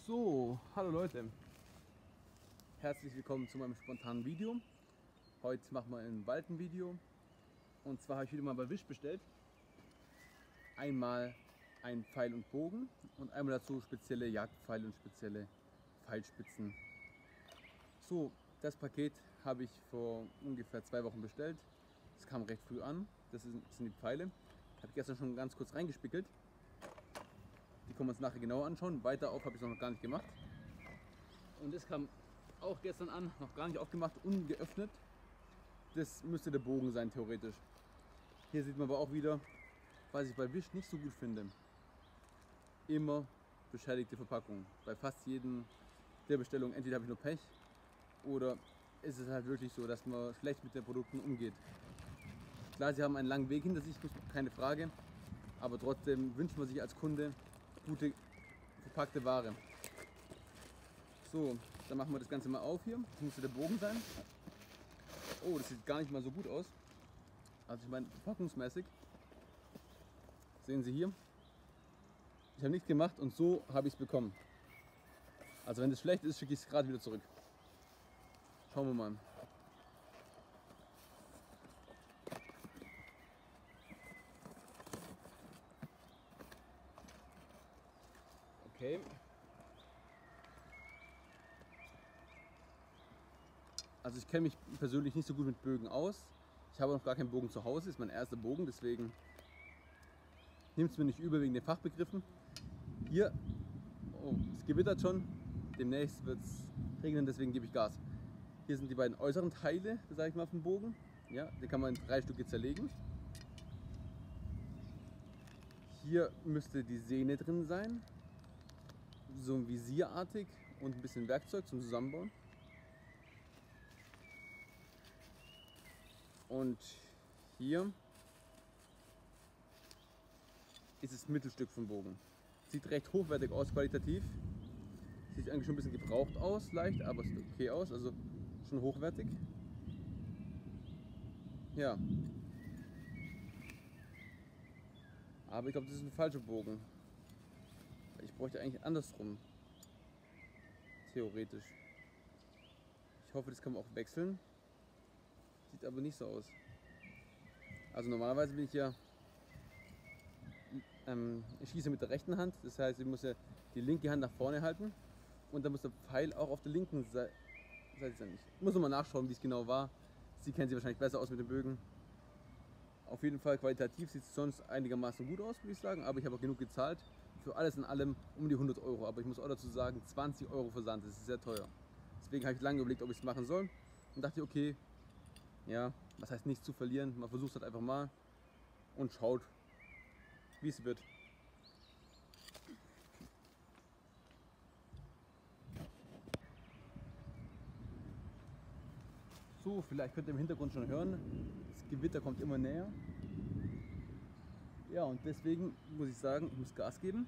So, hallo Leute, herzlich willkommen zu meinem spontanen Video. Heute machen wir ein Waldenvideo und zwar habe ich wieder mal bei Wish bestellt. Einmal ein Pfeil und Bogen und einmal dazu spezielle Jagdpfeile und spezielle Pfeilspitzen. So, das Paket habe ich vor ungefähr 2 Wochen bestellt. Es kam recht früh an, das sind die Pfeile. Habe ich gestern schon ganz kurz reingespickelt. Die können wir uns nachher genauer anschauen. Weiter auf habe ich es noch gar nicht gemacht. Und es kam auch gestern an, noch gar nicht aufgemacht, ungeöffnet. Das müsste der Bogen sein, theoretisch. Hier sieht man aber auch wieder, was ich bei Wish nicht so gut finde. Immer beschädigte Verpackung. Bei fast jedem der Bestellungen, entweder habe ich nur Pech oder ist es halt wirklich so, dass man schlecht mit den Produkten umgeht. Klar, sie haben einen langen Weg hinter sich, keine Frage, aber trotzdem wünscht man sich als Kunde gute verpackte Ware. So, dann machen wir das Ganze mal auf hier. Das müsste der Bogen sein. Oh, das sieht gar nicht mal so gut aus. Also ich meine, verpackungsmäßig. Sehen Sie hier. Ich habe nichts gemacht und so habe ich es bekommen. Also wenn das schlecht ist, schicke ich es gerade wieder zurück. Schauen wir mal. Okay. Also ich kenne mich persönlich nicht so gut mit Bögen aus. Ich habe noch gar keinen Bogen zu Hause, ist mein erster Bogen, deswegen nimmt es mir nicht übel wegen den Fachbegriffen. Hier, oh, es gewittert schon, demnächst wird es regnen, deswegen gebe ich Gas. Hier sind die beiden äußeren Teile, sage ich mal, vom Bogen. Ja, den kann man in 3 Stücke zerlegen. Hier müsste die Sehne drin sein, so visierartig und ein bisschen Werkzeug zum Zusammenbauen. Und hier ist das Mittelstück vom Bogen. Sieht recht hochwertig aus, qualitativ. Sieht eigentlich schon ein bisschen gebraucht aus, leicht, aber sieht okay aus, also schon hochwertig. Ja. Aber ich glaube, das ist ein falscher Bogen. Ich bräuchte eigentlich andersrum. Theoretisch. Ich hoffe, das kann man auch wechseln. Sieht aber nicht so aus. Also normalerweise bin ich ja, ich schieße mit der rechten Hand, das heißt, ich muss ja die linke Hand nach vorne halten und dann muss der Pfeil auch auf der linken Seite sein. Ich muss nochmal nachschauen, wie es genau war. Sie kennen sich wahrscheinlich besser aus mit den Bögen. Auf jeden Fall qualitativ sieht es sonst einigermaßen gut aus, würde ich sagen, aber ich habe auch genug gezahlt. Für alles in allem um die 100 Euro, aber ich muss auch dazu sagen, 20 Euro Versand, das ist sehr teuer. Deswegen habe ich lange überlegt, ob ich es machen soll und dachte, okay, ja, was heißt nichts zu verlieren, man versucht es halt einfach mal und schaut, wie es wird. So, vielleicht könnt ihr im Hintergrund schon hören, das Gewitter kommt immer näher. Ja, und deswegen muss ich sagen, ich muss Gas geben.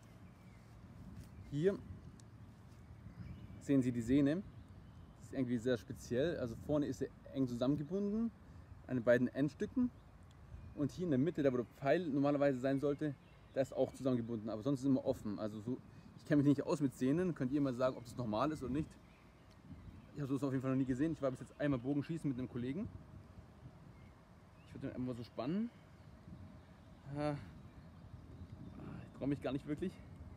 Hier sehen Sie die Sehne. Das ist irgendwie sehr speziell. Also vorne ist sie eng zusammengebunden an den beiden Endstücken. Und hier in der Mitte, da wo der Pfeil normalerweise sein sollte, da ist auch zusammengebunden. Aber sonst ist es immer offen. Also so, ich kenne mich nicht aus mit Sehnen. Könnt ihr mal sagen, ob das normal ist oder nicht. Ich habe es auf jeden Fall noch nie gesehen. Ich war bis jetzt einmal Bogenschießen mit einem Kollegen. Ich würde den einfach so spannen. Ich traue mich gar nicht wirklich.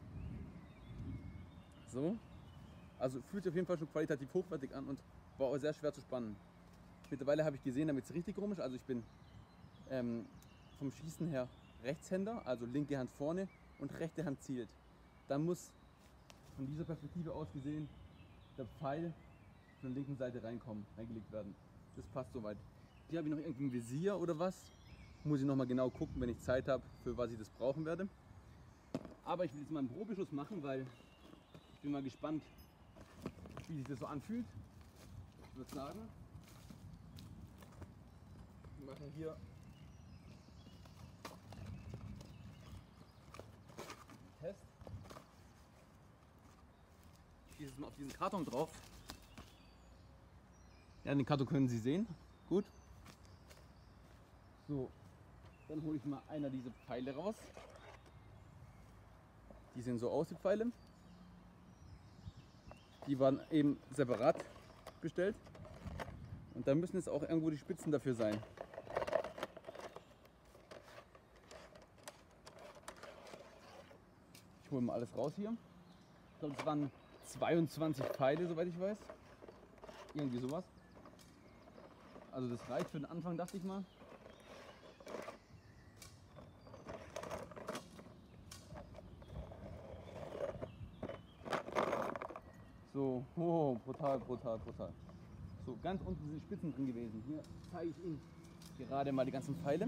So. Also fühlt sich auf jeden Fall schon qualitativ hochwertig an und war auch sehr schwer zu spannen. Mittlerweile habe ich gesehen, damit es richtig rum ist. Also ich bin vom Schießen her Rechtshänder, also linke Hand vorne und rechte Hand zielt. Dann muss von dieser Perspektive aus gesehen der Pfeil von der linken Seite reingelegt werden. Das passt soweit. Hier habe ich noch irgendwie ein Visier oder was. Muss ich nochmal genau gucken, wenn ich Zeit habe, für was ich das brauchen werde. Aber ich will jetzt mal einen Probeschuss machen, weil ich bin mal gespannt, wie sich das so anfühlt. Ich würde sagen, wir machen hier einen Test. Ich schieße jetzt mal auf diesen Karton drauf. Ja, den Karton können Sie sehen. Gut. So, dann hole ich mal einer dieser Pfeile raus. Die sehen so aus, die Pfeile. Die waren eben separat bestellt. Und da müssen jetzt auch irgendwo die Spitzen dafür sein. Ich hole mal alles raus hier. Ich glaube, es waren 22 Pfeile, soweit ich weiß. Irgendwie sowas. Also das reicht für den Anfang, dachte ich mal. So, oh, brutal, brutal, brutal. So, ganz unten sind Spitzen drin gewesen. Hier zeige ich Ihnen gerade mal die ganzen Pfeile.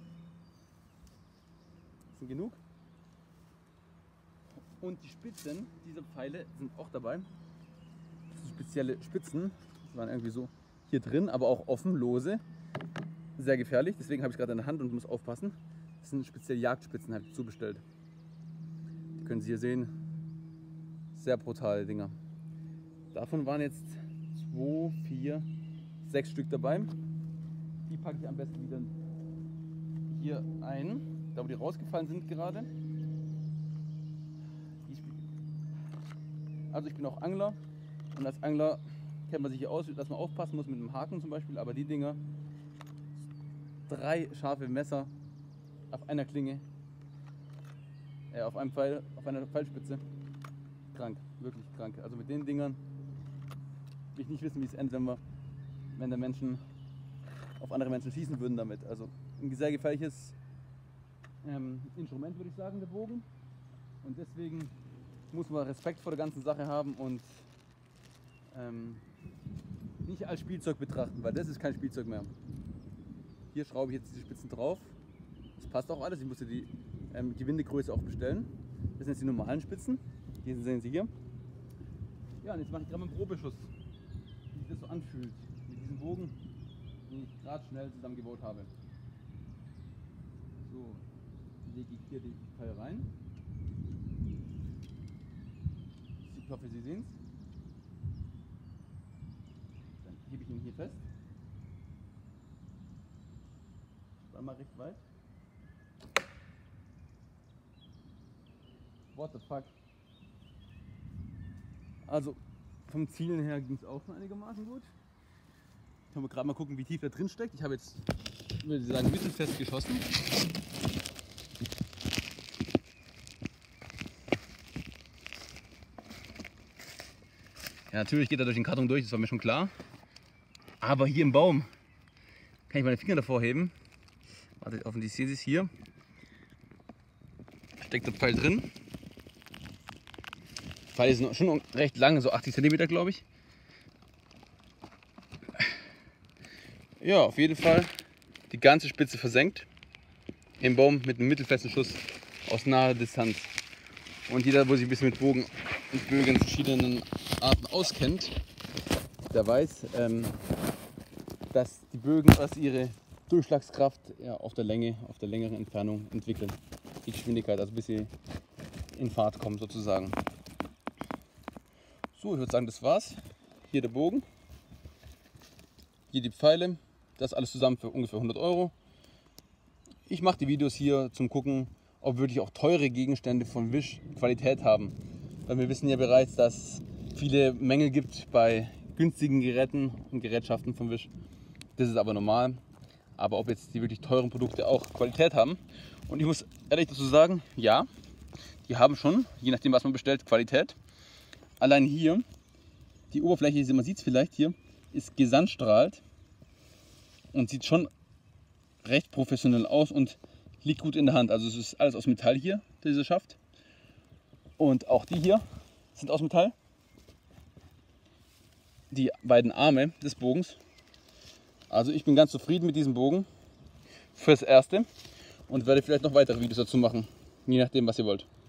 Das sind genug. Und die Spitzen dieser Pfeile sind auch dabei. Das sind spezielle Spitzen. Die waren irgendwie so hier drin, aber auch offen, lose. Sehr gefährlich, deswegen habe ich es gerade in der Hand und muss aufpassen. Das sind spezielle Jagdspitzen, habe ich zubestellt. Die können Sie hier sehen. Sehr brutale Dinger. Davon waren jetzt 2, 4, 6 Stück dabei. Die packe ich am besten wieder hier ein, da wo die rausgefallen sind gerade. Also ich bin auch Angler und als Angler kennt man sich hier aus, dass man aufpassen muss mit dem Haken zum Beispiel, aber die Dinger, 3 scharfe Messer auf einer Klinge, auf einem Pfeil, auf einer Pfeilspitze, krank, wirklich krank. Also mit den Dingern will ich nicht wissen, wie es endet, wenn der Menschen auf andere Menschen schießen würden damit. Also ein sehr gefährliches Instrument, würde ich sagen, der Bogen. Und deswegen muss man Respekt vor der ganzen Sache haben und nicht als Spielzeug betrachten, weil das ist kein Spielzeug mehr. Hier schraube ich jetzt diese Spitzen drauf. Das passt auch alles. Ich musste die Gewindegröße auch bestellen. Das sind jetzt die normalen Spitzen. Hier sehen Sie hier. Ja, und jetzt mache ich gerade mal einen Probeschuss, wie sich das so anfühlt mit diesem Bogen, den ich gerade schnell zusammengebaut habe. So, lege ich hier den Pfeil rein. Ich hoffe, Sie sehen es. Dann hebe ich ihn hier fest. Dann mal recht weit. What the fuck? Also vom Zielen her ging es auch schon einigermaßen gut. Können wir gerade mal gucken, wie tief da drin steckt. Ich habe jetzt, würde ich sagen, mittelfest geschossen. Ja, natürlich geht er durch den Karton durch, das war mir schon klar. Aber hier im Baum kann ich meine Finger davor heben. Warte, hoffentlich sehen Sie es hier. Steckt der Pfeil drin. Der Pfeil ist schon recht lang, so 80 cm glaube ich. Ja, auf jeden Fall die ganze Spitze versenkt im Baum mit einem mittelfesten Schuss aus naher Distanz. Und jeder, wo sich ein bisschen mit Bogen und Bögen in verschiedenen Arten auskennt, der weiß, dass die Bögen erst ihre Durchschlagskraft auf der Länge, auf der längeren Entfernung entwickeln. Die Geschwindigkeit, also bis sie in Fahrt kommen sozusagen. So, ich würde sagen, das war's. Hier der Bogen, hier die Pfeile, das alles zusammen für ungefähr 100 Euro. Ich mache die Videos hier zum Gucken, ob wirklich auch teure Gegenstände von Wish Qualität haben. Weil wir wissen ja bereits, dass es viele Mängel gibt bei günstigen Geräten und Gerätschaften von Wish. Das ist aber normal. Aber ob jetzt die wirklich teuren Produkte auch Qualität haben. Und ich muss ehrlich dazu sagen, ja, die haben schon, je nachdem was man bestellt, Qualität. Allein hier, die Oberfläche, man sieht es vielleicht hier, ist gesandstrahlt und sieht schon recht professionell aus und liegt gut in der Hand. Also es ist alles aus Metall hier, dieser Schaft. Und auch die hier sind aus Metall. Die beiden Arme des Bogens. Also ich bin ganz zufrieden mit diesem Bogen fürs Erste und werde vielleicht noch weitere Videos dazu machen, je nachdem was ihr wollt.